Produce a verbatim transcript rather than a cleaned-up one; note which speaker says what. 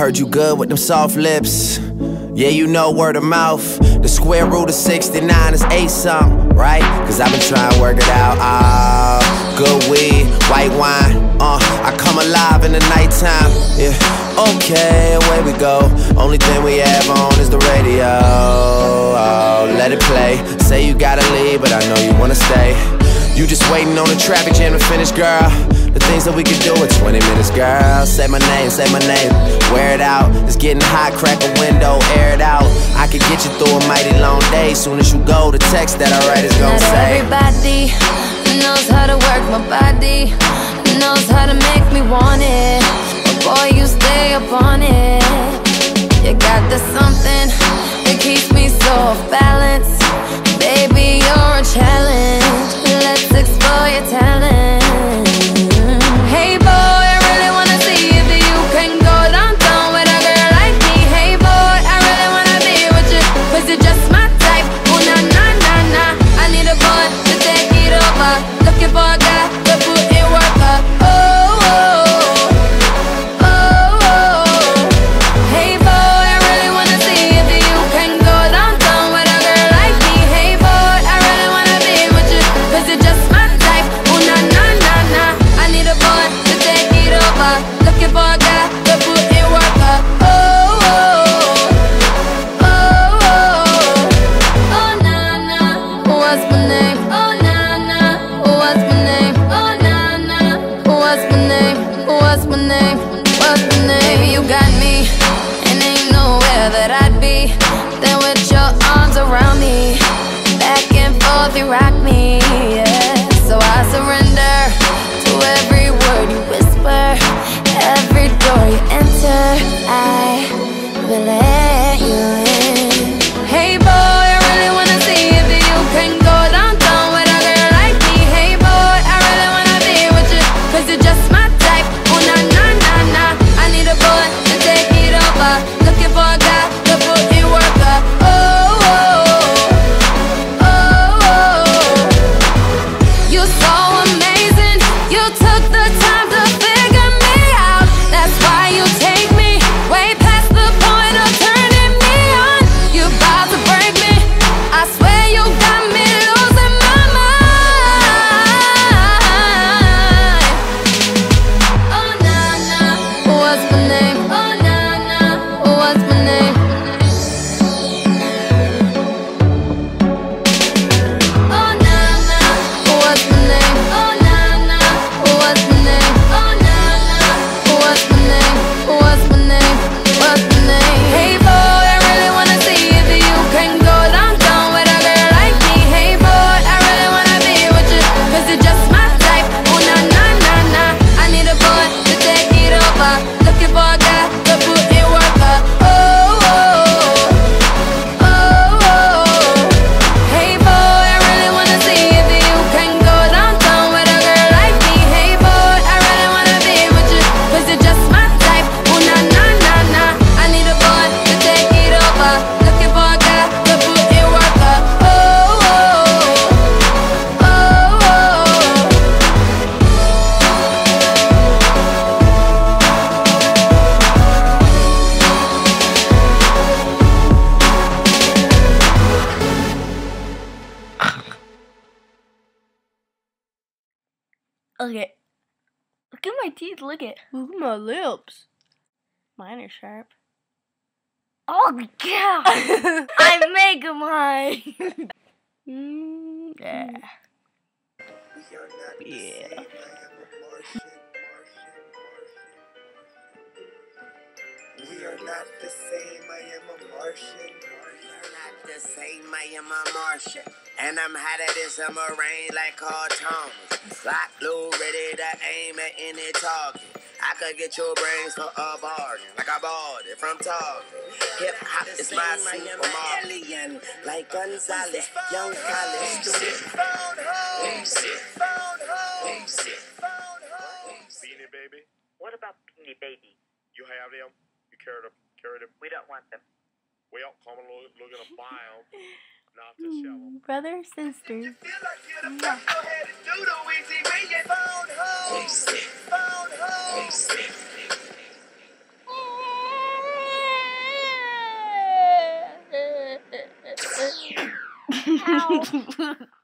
Speaker 1: heard you good with them soft lips. Yeah, you know word of mouth. The square root of sixty-nine is eight something, right? Cause I've been trying to work it out. Ah, good weed, white wine. Uh, I come alive in the nighttime. Yeah, okay, away we go. Only thing we have on is the radio. Oh, let it play. Say you gotta leave, but I know you wanna stay. You just waiting on the traffic jam to finish, girl. The things that we could do in twenty minutes, girl. Say my name, say my name, wear it out. It's getting hot, crack a window, air it out. I could get you through a mighty long day. Soon as you go, the text that I write is gonna
Speaker 2: Not
Speaker 1: say
Speaker 2: everybody knows how to work my body, knows how to make me want it. But boy, you stay up on it. You got the something that keeps me so off balance. Baby, you're a challenge. Let's explore your talent. Hey boy, I really wanna see if you can go downtown with a girl like me. Hey boy, I really wanna be with you, cause you're just my type. Oh na na na na, I need a boy to take it over. Looking for a guy to put in work up. Oh, oh, oh, oh. Hey boy, I really wanna see if you can go downtown with a girl like me. Hey boy, I really wanna be with you, cause you're just my type. Oh na na na na, I need a boy to take it over. Looking for a guy to put in work up. Oh, oh, oh, oh, oh na na, what's my name? Oh na na, what's my name? Oh na na, what's my name? What's my name? What's my name? Baby, you got me, and ain't nowhere that I'd be than with your arms around me. Back and forth, you rock me, yeah. So I surrender to every word you whisper, every door you enter. I will let you in. Hey boy, I really wanna see if you can go downtown with a girl like me. Hey boy, I really wanna be with you, cause you're just my type. Oh na na na na, I need a boy to take it over. Looking for a guy to put in work up. Oh, oh, oh, oh. You're so amazing, you took the time to figure me out. That's why you take me way past the point of turning me on. You about to break me, I swear you got me losing my mind. Oh na na, what's my name? Oh na na, what's my name? Oh na na, what's my name? Oh na na, what's my name? Oh na na, what's my name? What's my name? What's my name? Hey boy, I really wanna see if you can go downtown with a girl like me. Hey boy, I really wanna be with you, cause you're just my type. Oh na na na na, I need a boy to take it over. Looking for a guy to put in work up. Oh, oh, oh, oh. Hey boy, I really wanna see if you can go downtown with a girl like me. Hey boy, I really wanna be with you, cause you're just my type. Oh na na na na, I need a boy to take it over. Looking for a guy to put in work up. Oh, oh, oh, oh.
Speaker 3: Okay. Look at my teeth, look at look at my lips. Mine are sharp. Oh yeah! I make mine. mm, yeah. Yeah.
Speaker 1: We are not the same, I am a Martian. We are not the same, I am a Martian. And I'm hot at this summer rain like Carl Thomas. Lock blue, ready to aim at any target. I could get your brains for a bargain, like I bought it from Target. Hip hop is my supermarket. Alien, like Gonzalez, young college student.
Speaker 4: Beanie Baby? What about Beanie Baby? You have them? You carry them? Carry them? We don't want them. Well, come and look, look at a bio. Not to sell them.
Speaker 3: Brother, sister. Ow.